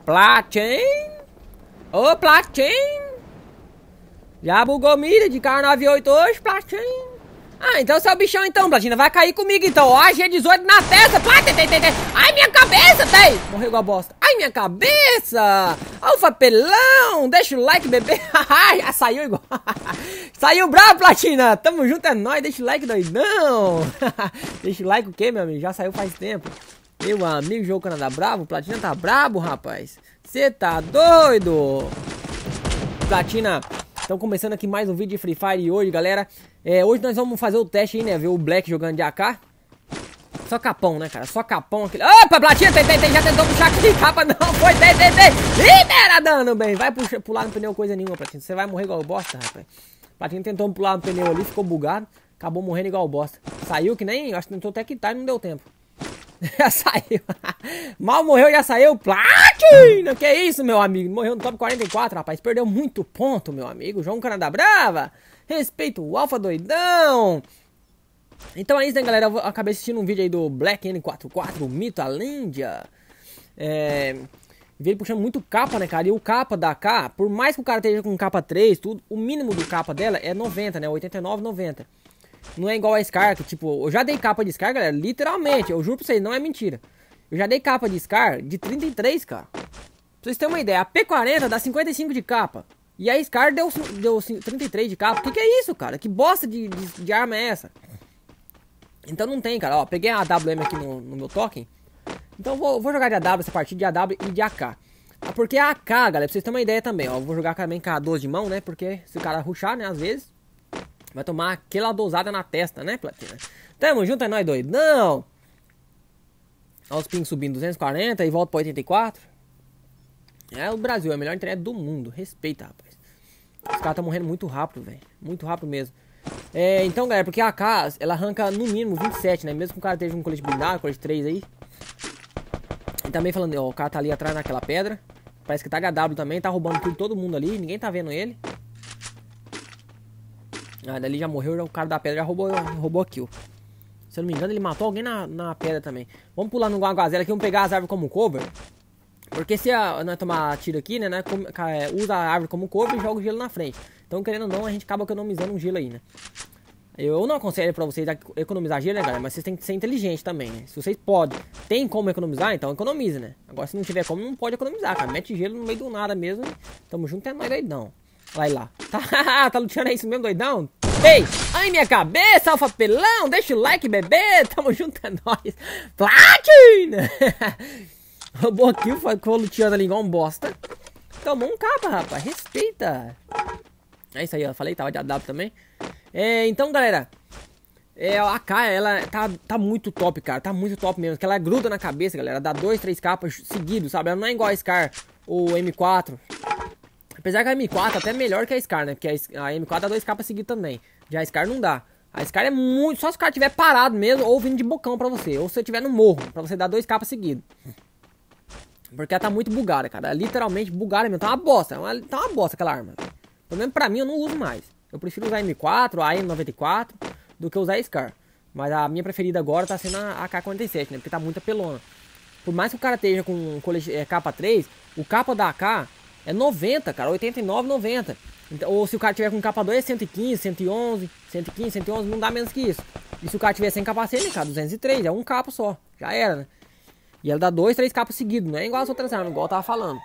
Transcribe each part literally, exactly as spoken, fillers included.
Platin. Ô, Platin. Já bugou mira de carro nove oito hoje, Platin. Ah, então você é o bichão então, Platina. Vai cair comigo então. Ó, G dezoito na testa. Platin, tem, tem, tem. Ai, minha cabeça, tem. Morreu igual bosta. Ai, minha cabeça. Alfa pelão. Deixa o like, bebê. Já saiu igual. Saiu bravo, Platina. Tamo junto, é nóis. Deixa o like, doidão. Deixa o like o quê, meu amigo? Já saiu faz tempo. Meu amigo, jogo Canadá bravo. Platina tá brabo, rapaz. Você tá doido? Platina. Então começando aqui mais um vídeo de Free Fire e hoje, galera, é, hoje nós vamos fazer o teste aí, né, ver o Black jogando de A K. Só capão, né, cara, só capão aquele... Opa, Platina, tem, tem, tem, já tentou puxar aqui de capa, não, foi, tem, tem, tem. Libera dano, bem, vai puxar, pular no pneu coisa nenhuma, Platina, você vai morrer igual bosta, rapaz. Platina tentou pular no pneu ali, ficou bugado, acabou morrendo igual bosta. Saiu que nem, acho que tentou até quitar e não deu tempo. Já saiu. Mal morreu, já saiu. Platina! Que isso, meu amigo? Morreu no top quarenta e quatro, rapaz. Perdeu muito ponto, meu amigo. João Canadá brava. Respeito o Alfa doidão. Então é isso, né, galera? Eu acabei assistindo um vídeo aí do Black N quarenta e quatro, o Mito, a Lândia. É... Veio puxando muito capa, né, cara? E o capa da A K, por mais que o cara esteja com capa três, tudo, o mínimo do capa dela é noventa, né? oitenta e nove, noventa. Não é igual a Scar, que tipo, eu já dei capa de Scar, galera, literalmente, eu juro pra vocês, não é mentira. Eu já dei capa de Scar de trinta e três, cara. Pra vocês terem uma ideia, a P quarenta dá cinquenta e cinco de capa. E a Scar deu, deu trinta e três de capa. Que que é isso, cara? Que bosta de, de, de arma é essa? Então não tem, cara, ó, peguei a A W M aqui no, no meu token. Então vou, vou jogar de A W essa partida de A W e de A K. Porque a AK, galera, pra vocês terem uma ideia também, ó, eu vou jogar também com a doze de mão, né? Porque se o cara rushar, né, às vezes... vai tomar aquela dosada na testa, né, Platina? Tamo junto, é nóis doidão. Olha os pings subindo duzentos e quarenta e volta pra oitenta e quatro. É o Brasil, é a melhor internet do mundo. Respeita, rapaz. Os caras estão morrendo muito rápido, velho. Muito rápido mesmo. É, então, galera, porque a A K, ela arranca no mínimo vinte e sete, né? Mesmo que o cara esteja um colete blindado, colete três aí. E também falando, ó, o cara tá ali atrás naquela pedra. Parece que tá H W também, tá roubando tudo, todo mundo ali. Ninguém tá vendo ele. Ah, dali já morreu, já, o cara da pedra já roubou, roubou a kill. Se eu não me engano, ele matou alguém na, na pedra também. Vamos pular no Guaguazela aqui, vamos pegar as árvores como cover. Porque se a, nós tomar tiro aqui, né, nós usa a árvore como cover e joga o gelo na frente. Então, querendo ou não, a gente acaba economizando um gelo aí, né. Eu não aconselho pra vocês economizar gelo, né, galera, mas vocês têm que ser inteligentes também, né. Se vocês podem, tem como economizar, então economiza, né. Agora, se não tiver como, não pode economizar, cara. Mete gelo no meio do nada mesmo. Tamo junto, é nóis doidão. Vai lá. Tá, tá lutando, é isso mesmo, doidão? Ei! Ai, minha cabeça, Alfa pelão! Deixa o like, bebê! Tamo junto, é nóis! Platina! Roubou aqui, ficou luteando ali igual um bosta. Tomou um capa, rapaz. Respeita! É isso aí, ó. Falei, tava de A W também. É, então, galera. É, a A K, ela tá, tá muito top, cara. Tá muito top mesmo. Porque ela gruda na cabeça, galera. Dá dois, três capas seguidos, sabe? Ela não é igual a Scar ou M quatro. Apesar que a M quatro é até melhor que a Scar, né? Porque a M quatro dá dois capas seguidos também. Já a Scar não dá. A Scar é muito... só se o cara tiver parado mesmo ou vindo de bocão pra você. Ou se você tiver no morro, pra você dar dois capas seguidos. Porque ela tá muito bugada, cara. Ela literalmente bugada mesmo. Tá uma bosta. Uma, tá uma bosta aquela arma. Pelo menos pra mim eu não uso mais. Eu prefiro usar a M quatro, a M noventa e quatro, do que usar a Scar. Mas a minha preferida agora tá sendo a A K quarenta e sete, né? Porque tá muito apelona. Por mais que o cara esteja com é, capa três, o capa da A K... é noventa, cara, oitenta e nove, noventa. Então, ou se o cara tiver com capa dois, é cento e quinze, cento e onze, cento e quinze, cento e onze, não dá menos que isso. E se o cara tiver sem capacete, cara, duzentos e três, é um capa só, já era, né? E ela dá dois, três capas seguidos, não é igual as outras armas, igual eu tava falando.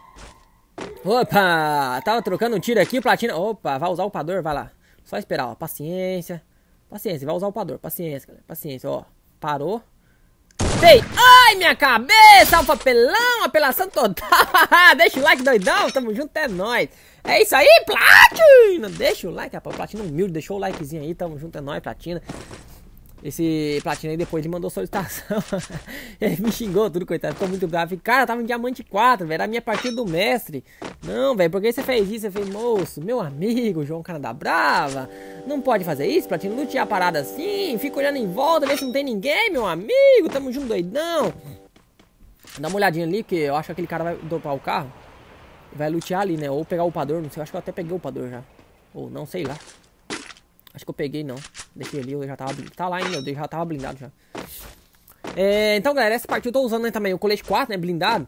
Opa, tava trocando um tiro aqui, Platina. Opa, vai usar o upador, vai lá. Só esperar, ó, paciência. Paciência, vai usar o upador, paciência, galera, paciência, ó. Parou. Ei! Ai, minha cabeça! Alfa pelão! Apelação total! Deixa o like, doidão! Tamo junto, é nóis! É isso aí, Platina! Deixa o like, rapaz. Platina humilde, deixou o likezinho aí. Tamo junto, é nóis, Platina. Esse Platina aí depois ele mandou solicitação. Ele me xingou tudo, coitado. Ficou muito bravo. Cara, eu tava em diamante quatro, velho. Era a minha partida do mestre. Não, velho, por que você fez isso? Você fez, moço, meu amigo, João Canadá brava. Não pode fazer isso, Platina. Não tinha parada assim. Fica olhando em volta, ver se não tem ninguém, meu amigo. Tamo junto, doidão. Dá uma olhadinha ali, que eu acho que aquele cara vai dropar o carro. Vai lutear ali, né? Ou pegar o upador, não sei. Eu acho que eu até peguei o upador já. Ou não, sei lá. Acho que eu peguei, não. Deixei ali, eu já tava... Tá lá ainda, eu já tava blindado já. É, então, galera, essa partida eu tô usando, né, também o colete quatro, né, blindado.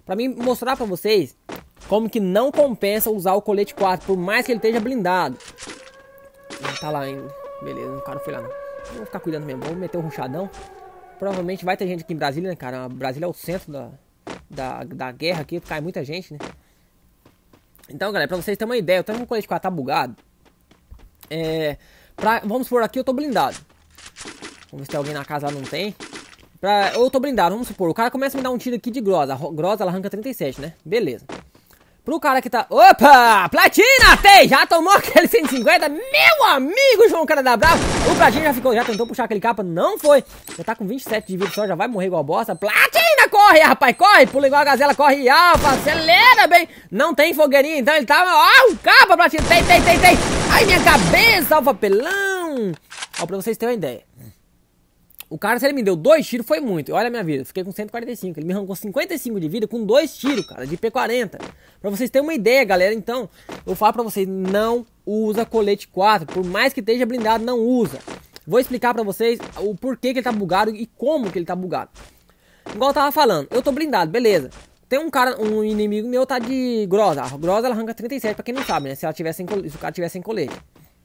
Pra mim mostrar pra vocês como que não compensa usar o colete quatro, por mais que ele esteja blindado. Ele tá lá ainda. Beleza, o cara não foi lá não. Eu vou ficar cuidando mesmo, vou meter o ruchadão. Provavelmente vai ter gente aqui em Brasília, né, cara? Brasília é o centro da, da, da guerra aqui, cai muita gente, né? Então, galera, pra vocês terem uma ideia, eu tenho um colete quatro tá bugado. É... Pra, vamos supor, aqui eu tô blindado. Vamos ver se tem alguém na casa lá, não tem. Pra, eu tô blindado, vamos supor, o cara começa a me dar um tiro aqui de grosa. A grosa, ela arranca trinta e sete, né? Beleza. Pro cara que tá... Opa! Platina! Tem! Já tomou aquele cento e cinquenta? Meu amigo João Cara da Brava! O Platina já ficou... Já tentou puxar aquele capa, não foi. Já tá com vinte e sete de vida só, já vai morrer igual bosta. Platina! Corre, rapaz! Corre! Pula igual a gazela, corre alfa! Acelera bem! Não tem fogueirinha, então ele tá... Ó, o capa, Platina! Tem, tem, tem, tem! Ai, minha cabeça, alfa pelão! Ó, pra vocês terem uma ideia. O cara, se ele me deu dois tiros, foi muito. Olha a minha vida, fiquei com cento e quarenta e cinco. Ele me arrancou cinquenta e cinco de vida com dois tiros, cara, de P quarenta. Pra vocês terem uma ideia, galera. Então, eu falo pra vocês, não usa colete quatro. Por mais que esteja blindado, não usa. Vou explicar pra vocês o porquê que ele tá bugado e como que ele tá bugado. Igual eu tava falando, eu tô blindado, beleza. Tem um cara, um inimigo meu tá de grosa. A grosa, ela arranca trinta e sete, pra quem não sabe, né? Se, ela tiver sem, se o cara tiver sem colete.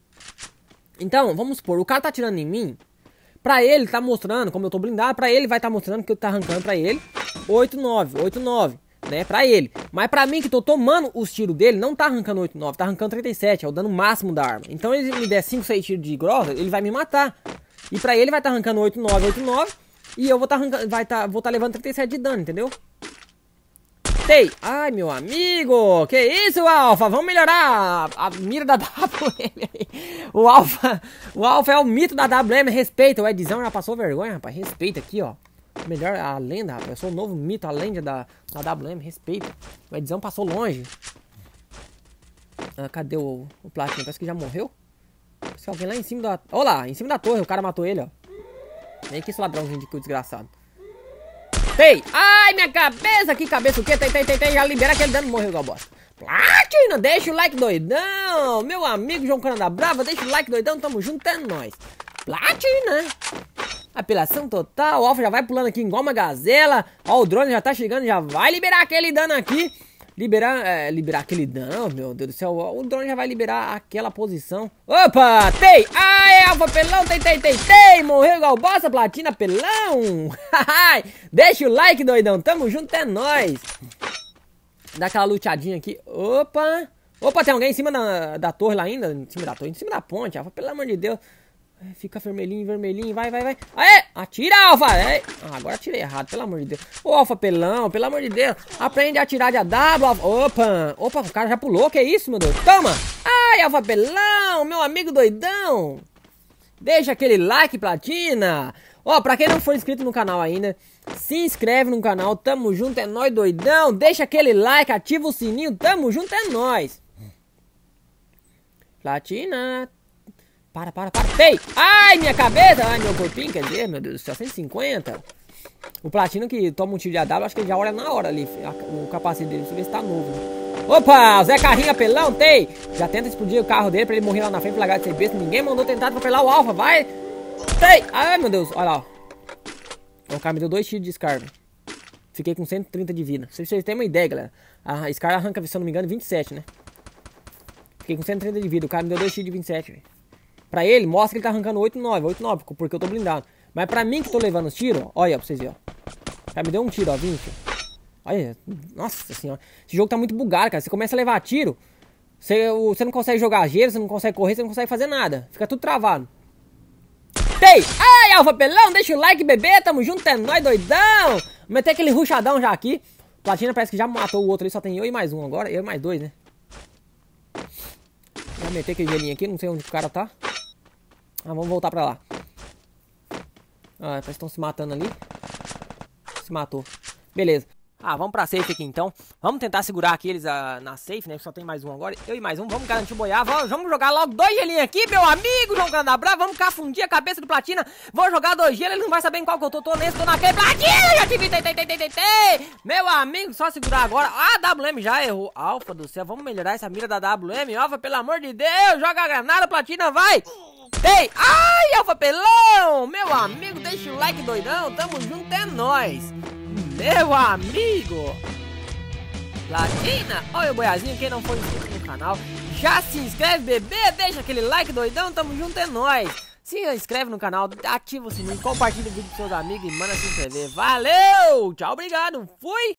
Então, vamos supor, o cara tá atirando em mim. Pra ele tá mostrando, como eu tô blindado, pra ele vai tá mostrando que eu tá arrancando pra ele oito nove, oito nove, né, pra ele. Mas pra mim que tô tomando os tiros dele, não tá arrancando oito nove, tá arrancando trinta e sete, é o dano máximo da arma. Então ele me der cinco, seis tiros de grossa, ele vai me matar. E pra ele vai tá arrancando oito nove, oito nove, e eu vou tá arrancando, vai tá, vou tá levando trinta e sete de dano, entendeu? Tem. Ai, meu amigo, que isso, Alfa? Vamos melhorar a, a mira da W M. O Alfa, o Alfa é o mito da W M, respeita. O Edzão já passou vergonha, rapaz, respeita aqui, ó. Melhor a lenda, rapaz, eu sou o novo mito, a lenda da, da W M, respeita. O Edzão passou longe. Ah, cadê o, o Platinum? Parece que já morreu. Parece que alguém lá em cima da... Olha lá, em cima da torre, o cara matou ele, ó. Vem aqui esse ladrãozinho de cu desgraçado. Tem! Ai, minha cabeça! Que cabeça o quê? Tem, tem, tem, tem! Já libera aquele dano, morreu igual bosta. Platina, deixa o like, doidão! Meu amigo João Cara da Brava, deixa o like, doidão, tamo junto, é nóis. Platina! Apelação total, o Alfa já vai pulando aqui igual uma gazela. Ó, o drone já tá chegando, já vai liberar aquele dano aqui. Liberar, é, liberar aquele dano, meu Deus do céu. O drone já vai liberar aquela posição. Opa, tem! Ai, Alfa pelão, tem, tem, tem, tem! Morreu igual bosta, Platina pelão! Deixa o like, doidão, tamo junto, é nóis! Dá aquela luteadinha aqui. Opa! Opa, tem alguém em cima da, da torre lá ainda? Em cima da torre, em cima da ponte, Alfa, pelo amor de Deus. Fica vermelhinho, vermelhinho, vai, vai, vai. Aê, atira, Alfa. Aê. Ah, agora atirei errado, pelo amor de Deus. Ô, Alfa pelão, pelo amor de Deus. Aprende a atirar de A W, Alfa. Opa, opa, o cara já pulou, que isso, meu Deus. Toma. Ai, Alfa pelão, meu amigo doidão. Deixa aquele like, Platina. Ó, pra quem não for inscrito no canal ainda, se inscreve no canal, tamo junto, é nóis, doidão. Deixa aquele like, ativa o sininho, tamo junto, é nóis. Platina. Para, para, para. Tem! Ai, minha cabeça! Ai, meu corpinho, quer dizer, meu Deus do céu, cento e cinquenta. O Platino que toma um tiro de A W, acho que ele já olha na hora ali, o capacete dele, pra ver se tá novo. Opa, o Zé Carrinho apelão, tem! Já tenta explodir o carro dele pra ele morrer lá na frente, largar de ser besta. Ninguém mandou tentar atropelar o Alfa, vai! Tem! Ai, meu Deus, olha lá, ó. O cara me deu dois tiros de Scar. Fiquei com cento e trinta de vida. Se vocês terem uma ideia, galera, a Scar arranca, se eu não me engano, vinte e sete, né? Fiquei com cento e trinta de vida, o cara me deu dois tiros de vinte e sete, velho. Pra ele, mostra que ele tá arrancando oito nove, oito nove, porque eu tô blindado. Mas pra mim que tô levando os tiros, olha pra vocês verem, ó. Já me deu um tiro, ó, vinte. Olha, nossa senhora. Esse jogo tá muito bugado, cara. Você começa a levar tiro, você, você não consegue jogar gelo, você não consegue correr, você não consegue fazer nada. Fica tudo travado. Tem! Ai, Alfa pelão, deixa o like, bebê, tamo junto, é nóis, doidão. Vou meter aquele ruchadão já aqui. Platina parece que já matou o outro ali, só tem eu e mais um agora. Eu e mais dois, né? Vou meter aquele gelinho aqui, não sei onde o cara tá. Ah, vamos voltar pra lá. Ah, parece que estão se matando ali. Se matou. Beleza. Ah, vamos pra safe aqui então. Vamos tentar segurar aqui eles ah, na safe, né? Só tem mais um agora. Eu e mais um. Vamos garantir o boiar. Vamos, vamos jogar logo dois gelinhos aqui, meu amigo João Cara da Brava. Vamos cafundir a cabeça do Platina. Vou jogar dois gelos. Ele não vai saber em qual que eu tô. Tô nesse, tô naquele. Platina! Já tive. Tem, tem, tem, tem, tem, tem. Meu amigo, só segurar agora. Ah, a W M já errou. Alfa do céu. Vamos melhorar essa mira da W M. Alfa, pelo amor de Deus. Joga a granada, Platina, vai. Tem! Ai, Alfa pelão! Meu amigo, deixa o like, doidão. Tamo junto, é nóis. Meu amigo. Platina. Olha o boiazinho, quem não for inscrito no canal, já se inscreve, bebê. Deixa aquele like doidão, tamo junto, é nóis. Se inscreve no canal, ativa o sininho, compartilha o vídeo com seus amigos e manda se inscrever. Valeu, tchau, obrigado, fui.